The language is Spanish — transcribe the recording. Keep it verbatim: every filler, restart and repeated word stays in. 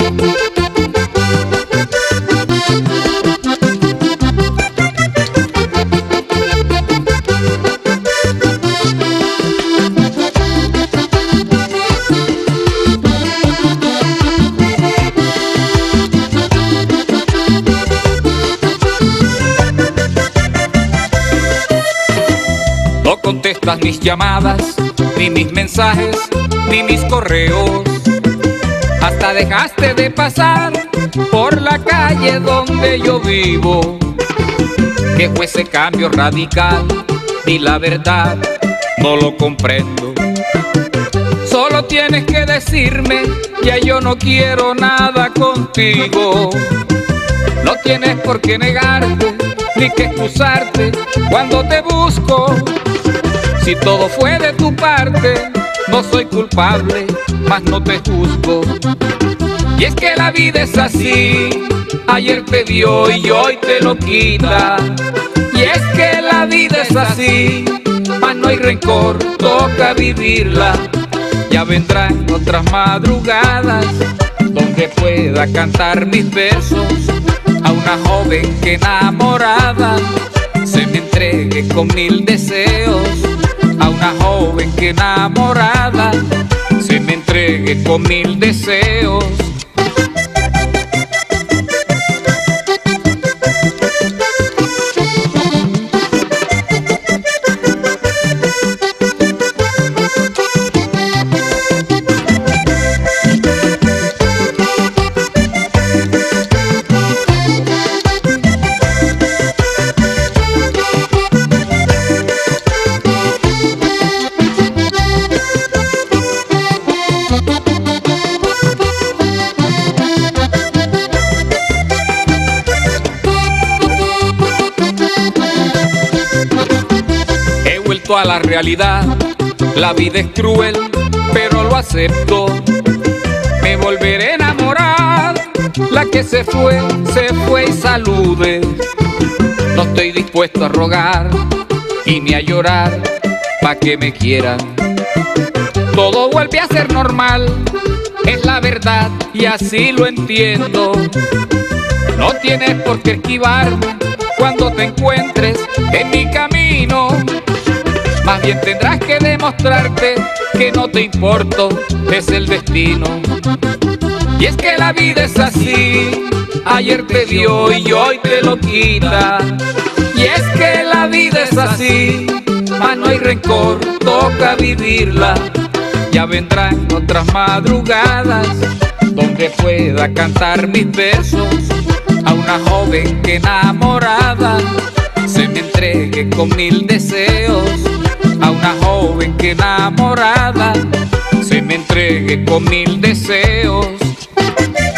No contestas mis llamadas, ni mis mensajes, ni mis correos. Hasta dejaste de pasar por la calle donde yo vivo. ¿Qué fue ese cambio radical? Ni la verdad no lo comprendo. Solo tienes que decirme, ya yo no quiero nada contigo. No tienes por qué negarte, ni que excusarte cuando te busco. Si todo fue de tu parte, no soy culpable, mas no te juzgo. Y es que la vida es así, ayer te dio y hoy te lo quita. Y es que la vida es así, mas no hay rencor, toca vivirla. Ya vendrán otras madrugadas donde pueda cantar mis versos a una joven que enamorada se me entregue con mil deseos. A una joven que enamorada se me entregue con mil deseos. A la realidad, la vida es cruel, pero lo acepto. Me volveré a enamorar, la que se fue, se fue y salude. No estoy dispuesto a rogar y ni a llorar pa' que me quieran. Todo vuelve a ser normal, es la verdad y así lo entiendo. No tienes por qué esquivarme cuando te encuentres en mi camino. Más bien tendrás que demostrarte que no te importo, es el destino. Y es que la vida es así, ayer te dio y hoy te lo quita. Y es que la vida es así, mas no hay rencor, toca vivirla. Ya vendrán otras madrugadas donde pueda cantar mis versos a una joven que enamorada se me entregue con mil deseos. A una joven que enamorada se me entregue con mil deseos.